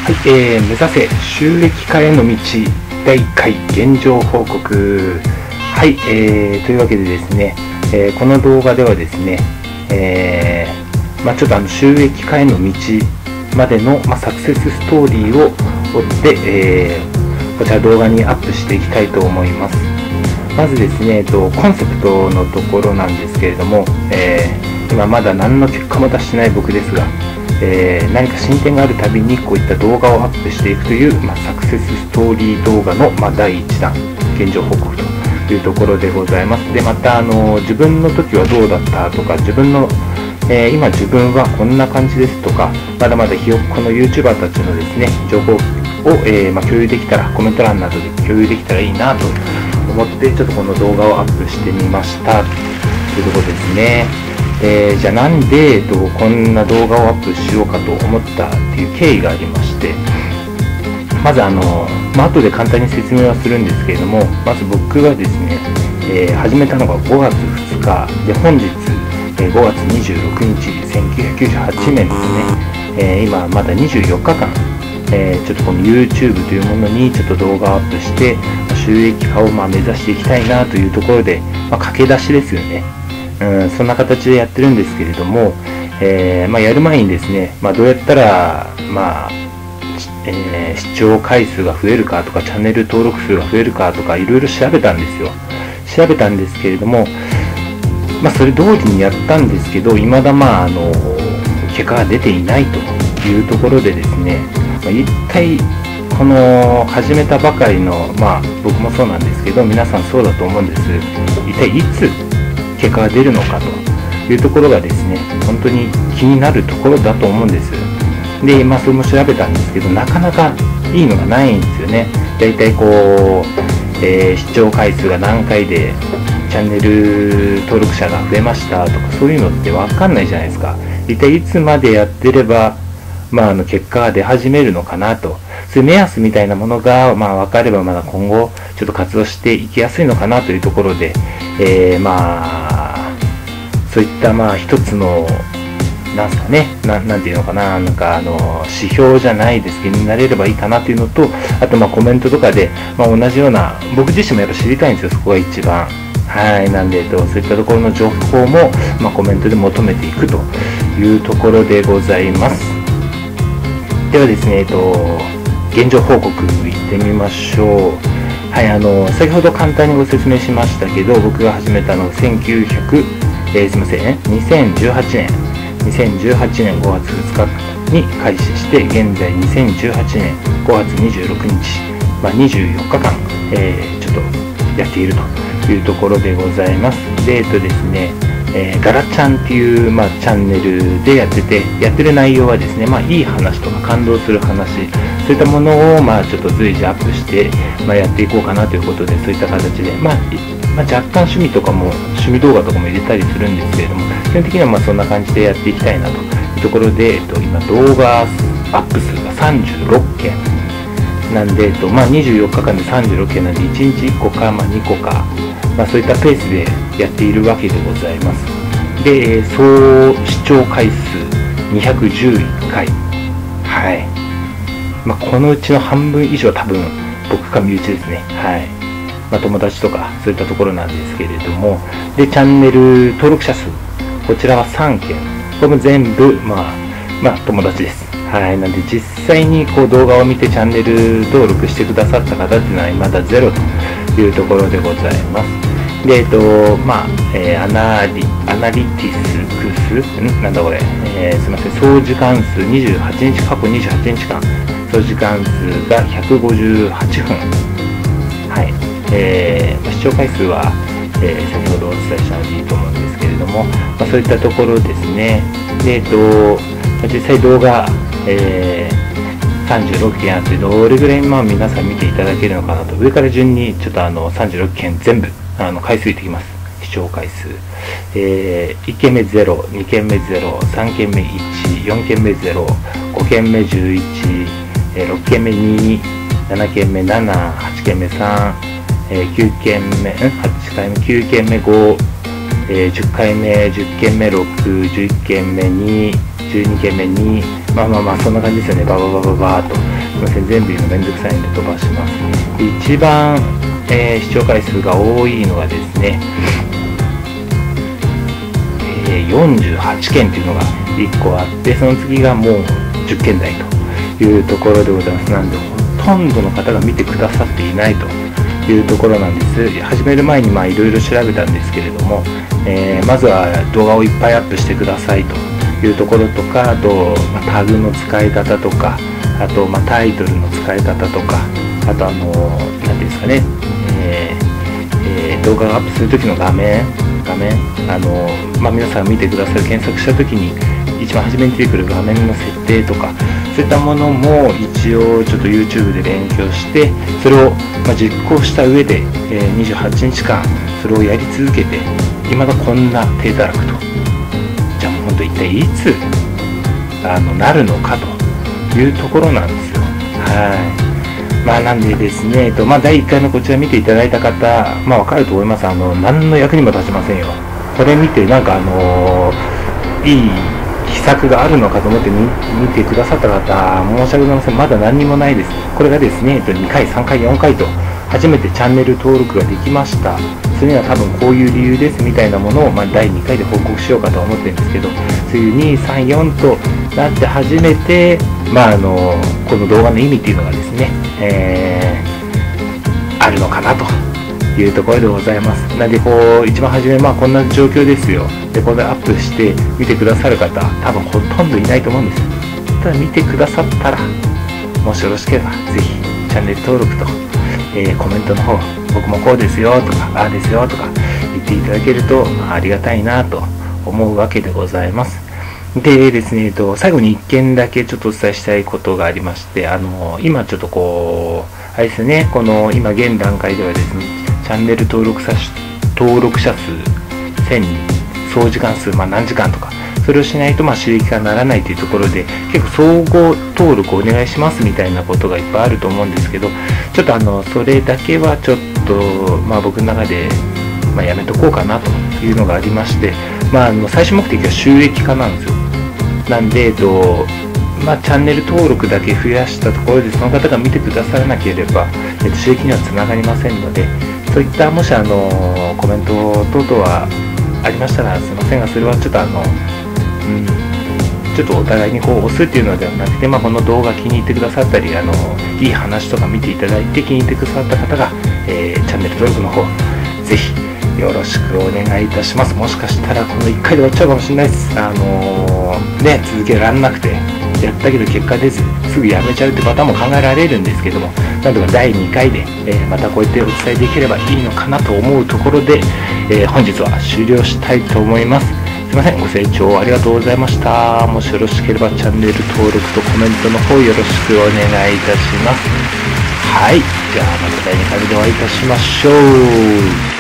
はい、目指せ収益化への道第1回現状報告。はい、というわけでですね、この動画ではですね、ちょっと収益化への道までの、サクセスストーリーを追って、こちら動画にアップしていきたいと思います。まずですね、コンセプトのところなんですけれども、今まだ何の結果も出してない僕ですが、何か進展があるたびにこういった動画をアップしていくという、サクセスストーリー動画の、第1弾現状報告というところでございます。でまた自分の時はどうだったとか、自分の、今自分はこんな感じですとか、まだまだひよっこの YouTuber たちのですね情報を、共有できたら、コメント欄などで共有できたらいいなと思ってちょっとこの動画をアップしてみましたというところですね。じゃあなんで、こんな動画をアップしようかと思ったっていう経緯がありまして、まず後で簡単に説明はするんですけれども、まず僕がですね、始めたのが5月2日で、本日、5月26日1998年ですね、今まだ24日間、ちょっとこの YouTube というものにちょっと動画をアップして収益化を目指していきたいなというところで、駆け出しですよね。そんな形でやってるんですけれども、やる前にですね、どうやったら、視聴回数が増えるかとか、チャンネル登録数が増えるかとか、いろいろ調べたんですよ。調べたんですけれども、それ通りにやったんですけど、未だ結果が出ていないというところでですね、一体この始めたばかりの、僕もそうなんですけど、皆さんそうだと思うんです。一体いつ結果が出るのかというところがですね、本当に気になるところだと思うんです。で、それも調べたんですけど、なかなかいいのがないんですよね。だいたい視聴回数が何回でチャンネル登録者が増えましたとか、そういうのって分かんないじゃないですか。一体いつまでやってれば、結果が出始めるのかなと、そういう目安みたいなものが、分かれば、まだ今後ちょっと活動していきやすいのかなというところで、そういった一つのなんですかね、なんていうのかな、指標じゃないですけどになれればいいかなというのと、あとコメントとかで、同じような、僕自身もやっぱ知りたいんですよ、そこが一番。はい、なんで、そういったところの情報も、コメントで求めていくというところでございます。ではですね、現状報告いってみましょう。はい、先ほど簡単にご説明しましたけど、僕が始めたのは2018年5月2日に開始して、現在2018年5月26日、24日間、ちょっとやっているというところでございます。でですね、ガラちゃんっていう、チャンネルでやってて、やってる内容はですね、いい話とか感動する話、そういったものを、ちょっと随時アップして、やっていこうかなということで、そういった形で、若干趣味動画とかも入れたりするんですけれども、基本的にはそんな感じでやっていきたいなというところで、今動画アップ数が36件なんで、24日間で36件なんで、1日1個か、2個か、そういったペースでやっているわけでございます。で、総視聴回数211回。はい。このうちの半分以上多分僕か身内ですね。はい。友達とかそういったところなんですけれども、で、チャンネル登録者数、こちらは3件。これも全部、友達です。はい。なんで実際に動画を見てチャンネル登録してくださった方っていうのはまだゼロというところでございます。で、アナリティクス、なんだこれ、すみません、総時間数28日、過去28日間、総時間数が158分。はい。視聴回数は、先ほどお伝えしたのでいいと思うんですけれども、そういったところですね。で、実際動画、36件あって、どれぐらい皆さん見ていただけるのかなと、上から順にちょっと36件全部回数いってきます。視聴回数、1件目0、2件目0、3件目1、4件目0、5件目11、6件目2、7件目7、8件目3、9件目8回目9件目5、10回目10件目6、11件目2、 12件目にそんな感じですよね。バーっと、すみません、全部言うのめんどくさいんで飛ばします。一番、視聴回数が多いのがですね、48件というのが1個あって、その次がもう10件台というところでございます。なんでほとんどの方が見てくださっていないというところなんです。始める前にいろいろ調べたんですけれども、まずは動画をいっぱいアップしてくださいというところとか、あと、タグの使い方とか、あと、タイトルの使い方とか、あと何ていうんですかね、動画をアップするときの画面、皆さん見てくださる、検索したときに一番初めに出てくる画面の設定とか、そういったものも一応ちょっと YouTube で勉強して、それを実行した上で、28日間それをやり続けて、未だこんな低たらくと。じゃあもう本当一体いつなるのかというところなんですよ。なんでですね、第1回のこちら見ていただいた方、わかると思います。何の役にも立ちませんよ。これ見ていい秘策があるのかと思って見てくださった方、申し訳ございません。まだ何にもないです。これがですね、2回、3回、4回と初めてチャンネル登録ができました。それには多分こういう理由ですみたいなものを、第2回で報告しようかと思ってるんですけど、そういう2、3、4となって初めて、この動画の意味っていうのがですね、あるのかなというところでございます。なんで一番初めこんな状況ですよ。でこれアップして見てくださる方多分ほとんどいないと思うんです。ただ見てくださったら、もしよろしければぜひチャンネル登録と、コメントの方、僕もこうですよとかああですよとか言っていただけるとありがたいなと思うわけでございます。でですね、最後に1件だけちょっとお伝えしたいことがありまして、今ちょっとあれですね、この今現段階ではですね、チャンネル登録者数1000人、総時間数何時間とか、それをしないと収益化にならないというところで、結構総合登録お願いしますみたいなことがいっぱいあると思うんですけど、ちょっとそれだけはちょっと僕の中でやめとこうかなというのがありまして、最終目的は収益化なんですよ。なんでチャンネル登録だけ増やしたところでその方が見てくださらなければ、収益にはつながりませんので、そういったもしコメント等々はありましたらすいませんが、それはちょっとちょっとお互いに押すっていうのではなくて、この動画気に入ってくださったり、いい話とか見ていただいて気に入ってくださった方が、チャンネル登録の方ぜひよろしくお願いいたします。もしかしたらこの1回で終わっちゃうかもしれないです。続けられなくてやったけど結果出ずすぐやめちゃうってパターンも考えられるんですけども、なんとか第2回で、またこうやってお伝えできればいいのかなと思うところで、本日は終了したいと思います。すいません、ご清聴ありがとうございました。もしよろしければチャンネル登録とコメントの方よろしくお願いいたします。はい、じゃあまた第2回でお会いいたしましょう。